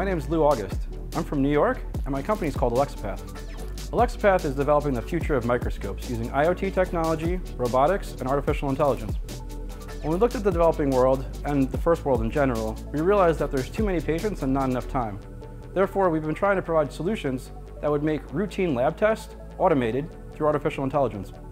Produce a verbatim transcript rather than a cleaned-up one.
My name is Lou August. I'm from New York, and my company is called Alexapath. Alexapath is developing the future of microscopes using IoT technology, robotics, and artificial intelligence. When we looked at the developing world, and the first world in general, we realized that there's too many patients and not enough time. Therefore, we've been trying to provide solutions that would make routine lab tests automated through artificial intelligence.